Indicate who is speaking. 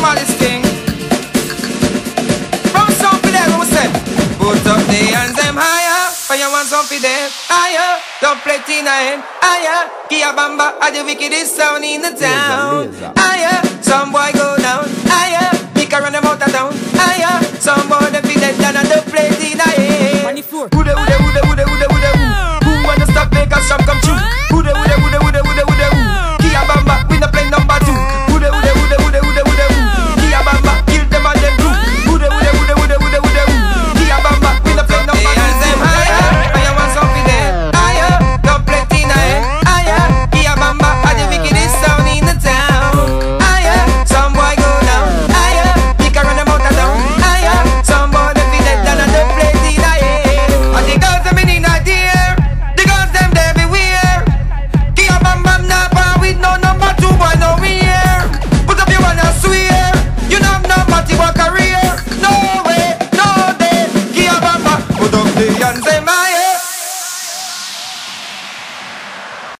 Speaker 1: smallest thing. From some for them, we say, put up the hands them higher. For you want some for them higher. Don't play Tina in higher. Kia Bamba are the wickedest sound in the town. Higher, some boy go down higher. Pick around them out of town higher. Some boy they feel dead and don't play Tina in. Who wanna stop make a shop come true? Who Kia Bamba we no play number two. Who Kia Bamba kill them and them blue. Who Kia Bamba we no play number two. Them higher, and you want some for them higher. Don't play Tina higher. Kia Bamba are the wickedest sound in the town. Higher, some boy go down higher. Pick around them out of town higher. Some boy they feel dead and don't play Tina. And the girls them in the air, the girls them everywhere. Kia Bamba nah par with no number two boy no we here. Put up your one and swear, you know no matter what career. No way, no day. Kia Bamba put up the hands them high.